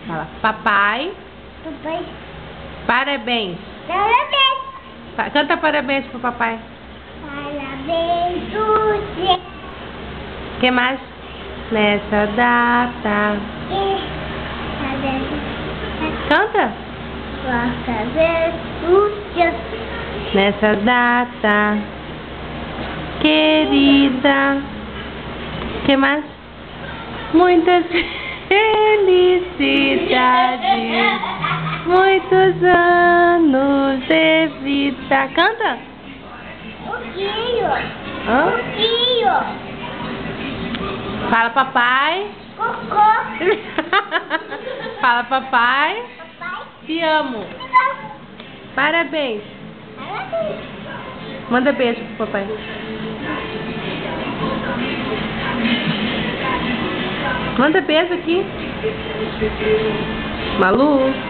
Fala, papai, Papai, parabéns. parabéns. Canta parabéns pro papai. Parabéns, você. O que mais? Nessa data. Canta. Nessa data querida. O que mais? Muitas felicidades. Muitos anos de vida. Canta. Hã? Fala, papai. Cocô. Fala, papai. Papai, Te amo. Parabéns. Manda beijo pro papai. Manda beijo aqui. Malu.